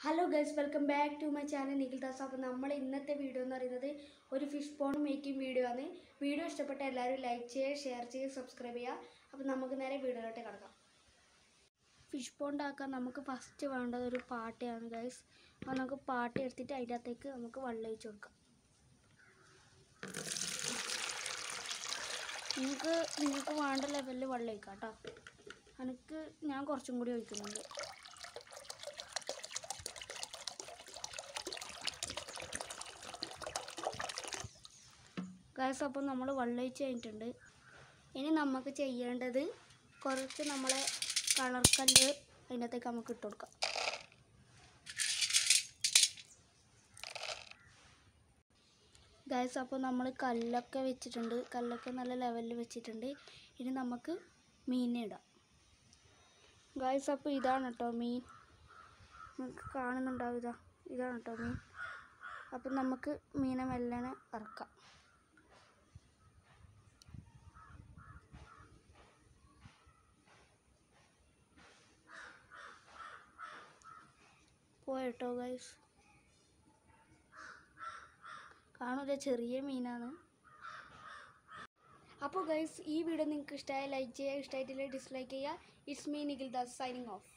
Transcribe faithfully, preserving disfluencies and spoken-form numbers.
Hello guys, welcome back to my channel Nikhil Das. അപ്പോൾ നമ്മൾ ഇന്നത്തെ വീഡിയോ എന്ന് പറയുന്നത് ഒരു ഫിഷ് പോണ്ട് മേക്കിംഗ് വീഡിയോ ആണ്. വീഡിയോ ഇഷ്ടപ്പെട്ട എല്ലാവരും ലൈക്ക് ചെയ്യുക, ഷെയർ ചെയ്യുക, സബ്സ്ക്രൈബ് ചെയ്യുക. അപ്പോൾ നമുക്ക് നേരെ വീഡിയോയിലോട്ട് കിടക്കാം. ഫിഷ് പോണ്ട് ആക്കാൻ നമുക്ക് ഫസ്റ്റ് വേണ്ടത് ഒരു പാട്ടയാണ് ഗൈസ്. അപ്പോൾ നമുക്ക് പാട്ട എടുത്തിട്ട് അതിൻ്റെ അകത്തേക്ക് നമുക്ക് വെള്ളം ഒഴിച്ച് കൊടുക്കാം. നിങ്ങൾക്ക് നിങ്ങൾക്ക് വേണ്ട ലെവലിൽ വെള്ളം ഒഴിക്കാം കേട്ടോ. എനിക്ക് ഞാൻ കുറച്ചും കൂടി ഒഴിക്കുന്നുണ്ട്. ഗൈസ്, അപ്പോൾ നമ്മൾ വെള്ളം ഒഴിച്ച് കഴിഞ്ഞിട്ടുണ്ട്. ഇനി നമുക്ക് ചെയ്യേണ്ടത് കുറച്ച് നമ്മളെ കളർ കല്ല് അതിൻ്റെ അകത്തേക്ക് നമുക്ക് ഇട്ട് കൊടുക്കാം. ഗൈസ്, അപ്പോൾ നമ്മൾ കല്ലൊക്കെ വെച്ചിട്ടുണ്ട്. കല്ലൊക്കെ നല്ല ലെവലിൽ വെച്ചിട്ടുണ്ട്. ഇനി നമുക്ക് മീനിനെ ഇടാം. ഗൈസ്, അപ്പോൾ ഇതാണ് കേട്ടോ മീൻ. നിങ്ങൾക്ക് കാണുന്നുണ്ടാവും, ഇതാ ഇതാണ് കേട്ടോ മീൻ. അപ്പം നമുക്ക് മീനെ മെല്ലനെ ഇറക്കാം. പോയിട്ടോ ഗൈസ്, കാണൂല, ചെറിയ മീനാണ്. അപ്പോൾ ഗൈസ്, ഈ വീഡിയോ നിങ്ങൾക്ക് ഇഷ്ടമായ ലൈക്ക് ചെയ്യുക, ഇഷ്ടമായിട്ടില്ല ഡിസ്ലൈക്ക് ചെയ്യുക. It's me Nikhil Das signing of.